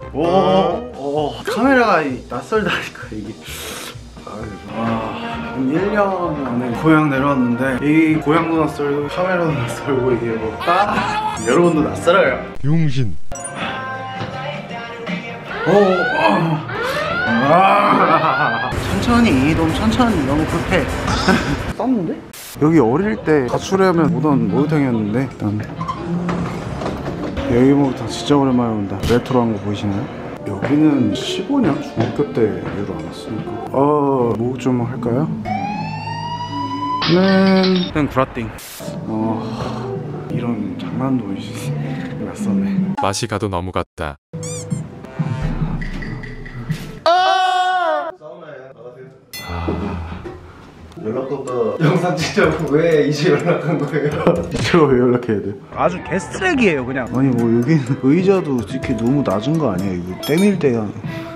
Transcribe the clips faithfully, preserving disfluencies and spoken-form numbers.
오, 오, 카메라가 낯설다니까 이게. 아, 일 년 만에 고향 내려왔는데 이 고향도 낯설고 카메라도 낯설고 이게 뭐 딱 여러분도 낯설어요. 용신. 오, 어. 아, 천천히 너무 천천히 너무 급해. 쌌는데? 여기 어릴 때 가출하면 오던 목욕탕이었는데 일단 여기 목욕탕 진짜 오랜만에 온다. 레트로한 거 보이시나요? 여기는 십오 년? 중학교 때 이후로 안 왔으니까. 어, 목욕 좀 할까요? 네. 는 구라띵. 어, 이런 장난도 낯서네. 맛이 가도 너무 같다. 사우나에 나가세요. 아... 연락처가 영상 찍자고 왜 이제 연락한 거예요? 제가 왜 연락해야 돼요? 아주 개쓰레기예요 그냥. 아니 뭐 여기는 의자도 이렇게 너무 낮은 거 아니야? 이거 때밀 때야.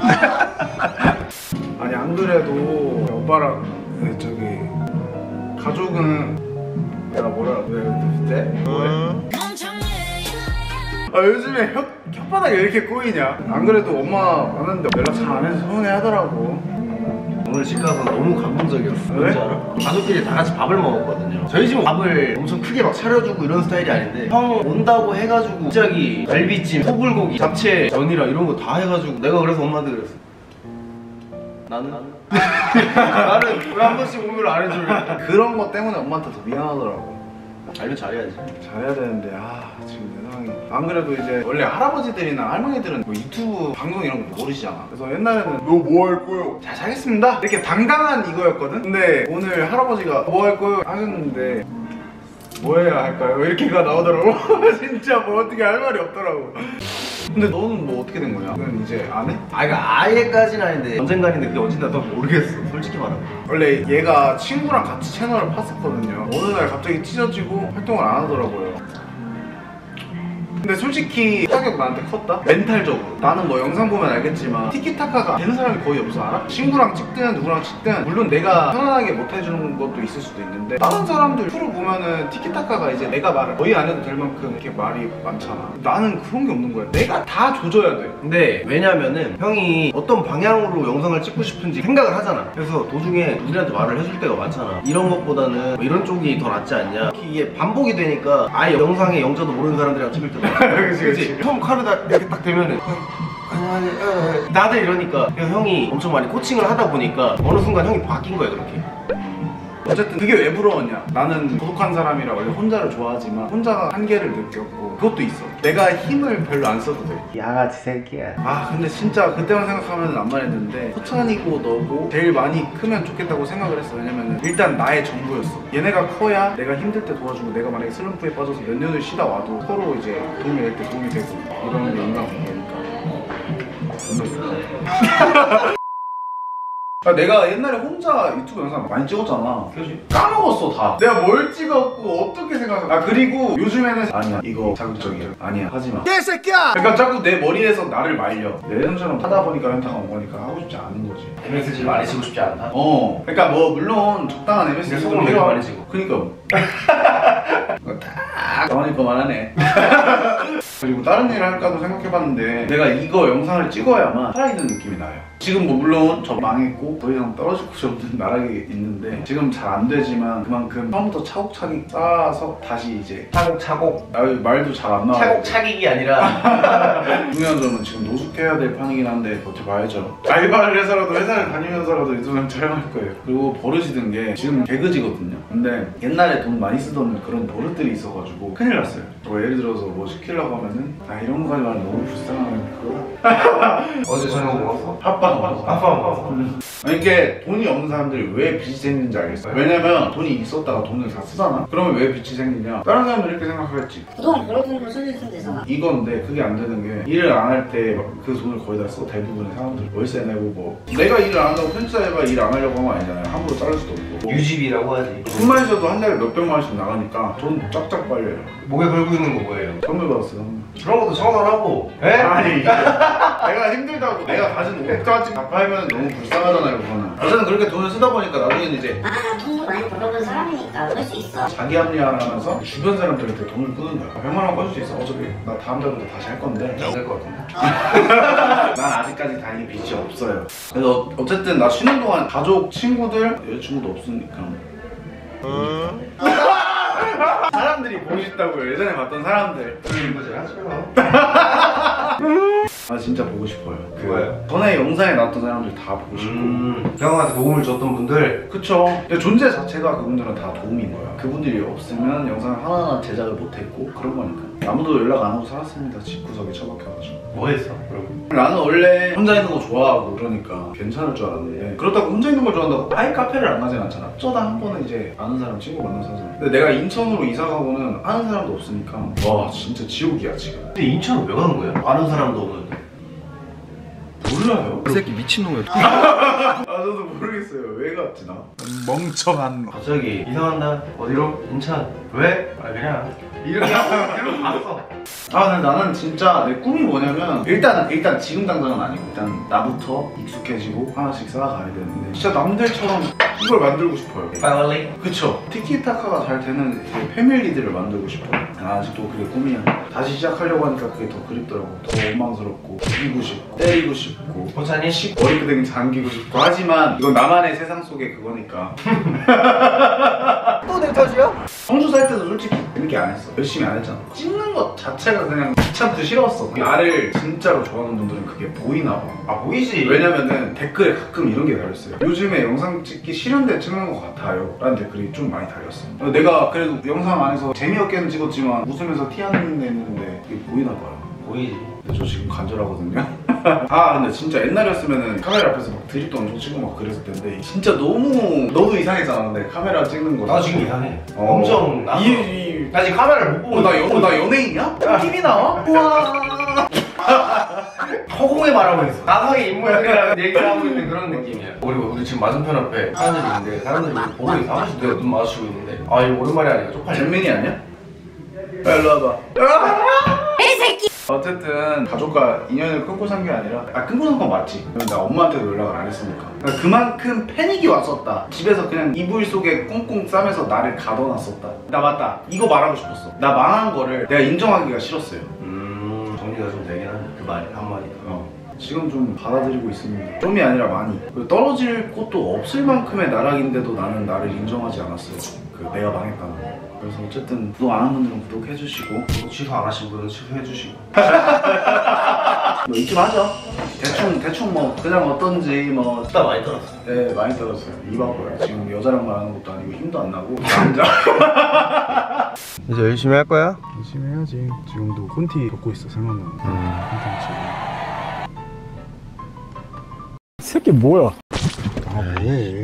아니 안 그래도 오빠랑 네, 저기 가족은 내가 뭐라 그랬을 때? 뭐래? 아 요즘에 혓, 혓바닥이 왜 이렇게 꼬이냐? 안 그래도 엄마 왔는데 연락 잘 안 해서 서운해 하더라고. 오늘 집 가서 너무 감동적이었어. 왜? 뭔지 알아? 가족끼리 다 같이 밥을 먹었거든요. 저희 집은 밥을 엄청 크게 막 차려주고 이런 스타일이 아닌데 형 온다고 해가지고 갑자기 갈비찜, 소불고기, 잡채, 전이랑 이런 거 다 해가지고 내가 그래서 엄마한테 그랬어. 나는? 나는 왜 한 번씩 오늘 안 해줘요? 그런 거 때문에 엄마한테 더 미안하더라고. 알면 잘해야지. 잘해야 되는데 아 지금 내 상황이 안 그래도 이제 원래 할아버지들이나 할머니들은 뭐 유튜브 방송 이런 거 모르시잖아. 그래서 옛날에는 너 뭐 할 거요? 잘 살겠습니다 이렇게 당당한 이거였거든. 근데 오늘 할아버지가 뭐 할 거요? 하셨는데 뭐 해야 할까요? 이렇게가 나오더라고. 진짜 뭐 어떻게 할 말이 없더라고. 근데 너는 뭐 어떻게 된 거냐? 그건 이제 안 해? 아 그러니까 아예까지는 아닌데 언젠가인데 그게 언젠가 또 모르겠어. 솔직히 말하면 원래 얘가 친구랑 같이 채널을 팠었거든요. 어느 날 갑자기 찢어지고 활동을 안 하더라고요. 근데 솔직히 타격 나한테 컸다? 멘탈적으로. 나는 뭐 영상 보면 알겠지만 티키타카가 되는 사람이 거의 없어. 알아? 친구랑 찍든 누구랑 찍든 물론 내가 편안하게 못 해주는 것도 있을 수도 있는데 다른 사람들 프로 보면은 티키타카가 이제 내가 말을 거의 안 해도 될 만큼 이렇게 말이 많잖아. 나는 그런 게 없는 거야. 내가 다 조져야 돼. 근데 왜냐면은 형이 어떤 방향으로 영상을 찍고 싶은지 생각을 하잖아. 그래서 도중에 우리한테 말을 해줄 때가 많잖아. 이런 것보다는 뭐 이런 쪽이 더 낫지 않냐. 이게 반복이 되니까 아예 영상의 영자도 모르는 사람들이랑 찍을 때도 그치, 그치? 처음 카르다 이렇게 딱 되면은 나도 이러니까. 그래서 형이 엄청 많이 코칭을 하다 보니까 어느 순간 형이 바뀐 거야 그렇게. 어쨌든 그게 왜 부러웠냐? 나는 고독한 사람이라 원래 혼자를 좋아하지만 혼자가 한계를 느꼈고 그것도 있어. 내가 힘을 별로 안 써도 돼. 양아치 새끼야. 아 근데 진짜 그때만 생각하면 안 말했는데 호찬이고 너고 제일 많이 크면 좋겠다고 생각을 했어. 왜냐면 일단 나의 전부였어. 얘네가 커야 내가 힘들 때 도와주고 내가 만약에 슬럼프에 빠져서 몇 년을 쉬다 와도 서로 이제 도움이 될 때 도움이 되고 이러는 게 인간관계니까. 아, 내가 옛날에 혼자 유튜브 영상 많이 찍었잖아. 그치? 까먹었어 다. 내가 뭘 찍었고 어떻게 생각해. 아 그리고 요즘에는 아니야 이거 자극적이야. 아니야 하지마 개새끼야. 그러니까 자꾸 내 머리에서 나를 말려. 예전처럼 하다 보니까 현타가 온 거니까 하고 싶지 않은 거지. 엠에스지를 많이 치고 싶지 않다? 어 그러니까 뭐 물론 적당한 엠에스지 속으로 되게 많이 치고. 그니까 딱 가만히 거만 하네. 그리고 다른 일을 할까도 생각해봤는데 내가 이거 영상을 찍어야만 살아있는 느낌이 나요. 지금 뭐 물론 저 망했고 더 이상 떨어질 곳이 없는 나락에 있는데 지금 잘 안 되지만 그만큼 처음부터 차곡차곡 쌓아서 다시 이제 차곡차곡. 아, 말도 잘 안 나와. 차곡차기기 아니라 중요한 점은 지금 노숙해야 될 판이긴 한데 버텨봐야죠. 알바를 해서라도 회사를 다니면서라도 유튜브를 촬영할 거예요. 그리고 버릇이 든 게 지금 개그지거든요. 근데 옛날에 돈 많이 쓰던 그런 버릇들이 있어가지고 큰일 났어요. 뭐 예를 들어서 뭐 시키려고 하면은 아 이런 거까지 말하면 너무 불쌍하면 그거 어제 저녁 먹었어? 핫바 먹었어. 핫바 먹었어. 아니 이게 돈이 없는 사람들이 왜 빚이 생기는지 알겠어요? 왜냐면 돈이 있었다가 돈을 다 쓰잖아? 그러면 왜 빚이 생기냐? 다른 사람들 이렇게 생각하겠지. 그동안 벌어둔 걸 써주면 되잖아. 이건데 그게 안 되는 게 일을 안 할 때 그 돈을 거의 다 써. 대부분의 사람들 월세 내고 뭐 내가 일을 안 한다고 편집자가 일 안 하려고 하는 거 아니잖아요. 함부로 자를 수도 없고 뭐. 유지비라고 하지. 숨만 쉬어도 한 달에 몇백만 원씩 나가니까 돈 쫙쫙 빨려요. 목에 걸고 있는 거 뭐예요? 선물 받았어요. 그런 것도 청산하고. 에? 아니 내가 힘들다고 내가 가진 옷까지 다 팔면 너무 불쌍하잖아요 그거는. 어쨌든 그렇게 돈을 쓰다 보니까 나중에는 이제 아, 돈도 많이 벌어본 사람이니까 그럴 수 있어. 자기 합리화를 하면서 주변 사람들한테 돈을 끄는 거야. 백만 원 꺼줄 수 있어. 어차피 나 다음 달부터 다시 할 건데 안 될 것 같은데. 난 아직까지 다행히 빚이 없어요. 그래서 어쨌든 나 쉬는 동안 가족, 친구들, 여자친구도 없으니까 사람들이 보고 싶다고요. 예전에 봤던 사람들. 이거 제가 하죠. 아 진짜 보고 싶어요. 그거요? 전에 영상에 나왔던 사람들 다 보고 싶고. 음, 형한테 도움을 줬던 분들. 그쵸. 근데 존재 자체가 그분들은 다 도움인 거야. 그분들이 없으면 영상을 하나하나 제작을 못했고 그런 거니까. 아무도 연락 안 하고 살았습니다. 집구석에 처박혀가지고. 뭐 했어? 그럼 나는 원래 혼자 있는 거 좋아하고 그러니까 괜찮을 줄 알았는데 그렇다고 혼자 있는 걸 좋아한다고 아예 카페를 안 가진 않잖아. 어쩌다 한 번은 이제 아는 사람 친구 만나서 하잖아. 근데 내가 인천으로 이사 가고는 아는 사람도 없으니까 와 진짜 지옥이야 지금. 근데 인천은 왜 가는 거야? 아는 사람도 없는데. 몰라요. 이 새끼 미친놈이야. 아 저도 모르겠어요. 왜 갔지 나? 멍청한 거. 갑자기 이사 간다. 어디로? 인천. 왜? 아 그냥 이렇게 하고 이러고 갔어. 아 근데 나는 진짜 내 꿈이 뭐냐면 일단은 일단 지금 당장은 아니고 일단 나부터 익숙해지고 하나씩 쌓아가야 되는데 진짜 남들처럼 이걸 만들고 싶어요. 빨리. 그쵸. 티키타카가 잘 되는 이제 패밀리들을 만들고 싶어요. 아, 아직도 그게 꿈이야. 다시 시작하려고 하니까 그게 더 그립더라고. 더 원망스럽고 죽이고 싶고 때리고 싶고 호찬이? 머리끄댕이 잠기고 싶고 하지만 이건 나만의 세상 속의 그거니까. 또 내 탓이야? 성주 살 때도 솔직히 재밌게 안 했어. 열심히 안 했잖아. 찍는 것 자체가 그냥 귀찮고 싫었어. 나를 진짜로 좋아하는 분들은 그게 보이나 봐. 아 보이지. 왜냐면은 댓글에 가끔 이런 게 달렸어요. 요즘에 영상 찍기 싫은데 찍는 것 같아요 라는 댓글이 좀 많이 달렸어. 내가 그래도 영상 안에서 재미없게는 찍었지만 웃으면서 티 안 내는 데 했는데 그게 보이나 봐요. 보이지. 근데 저 지금 간절하거든요. 아 근데 진짜 옛날이었으면은 카메라 앞에서 막 드립도 엄청 치고 막 그랬을 텐데 진짜 너무 너도 이상했잖아. 근데 카메라 찍는 거 나 지금 이상해. 어. 엄청 나. 이, 이... 나 지금 카메라를 못 보고. 어, 나, 연, 어, 나 연예인이야? 팀이 나와? 우와. 허공에 말하고 있어. 나성의 인물들이랑 얘기를 하고 있는 그런 느낌이야. 그리고 우리 지금 맞은편 앞에 사람들이 있는데 사람들이 우리 보고 있어. 한 번씩 내가 눈 마주치고 있는데 아 이거 오랜만에 하니까 쪽팔려. 잼민이 아니야? 야, 일로 와봐. 이 새끼! 어쨌든 가족과 인연을 끊고 산 게 아니라 아 끊고 산 건 맞지. 나 엄마한테도 연락을 안 했으니까. 그러니까 그만큼 패닉이 왔었다. 집에서 그냥 이불 속에 꽁꽁 싸매서 나를 가둬놨었다. 나 맞다. 이거 말하고 싶었어. 나 망한 거를 내가 인정하기가 싫었어요. 음 정리가 좀 되긴 한데 그 말이 한마디가. 어. 지금 좀 받아들이고 있습니다. 좀이 아니라 많이. 그리고 떨어질 곳도 없을 만큼의 나락인데도 나는 나를 인정하지 않았어요. 그 내가 망했다는 거. 그래서 어쨌든 구독 안 한 분들은 구독해주시고 구독 취소 안 하신 분은 취소해주시고. 뭐 잊지 마죠. 대충 대충 뭐 그냥 어떤지 뭐 수다 많이 떨었어. 네 많이 떨었어요. 입 아파요. 지금 여자랑 말하는 것도 아니고 힘도 안 나고 남자. 이제 열심히 할 거야? 열심히 해야지. 지금도 콘티 겪고 있어 생각나는 콘텐츠. 이 새끼 뭐야? 아 뭐해?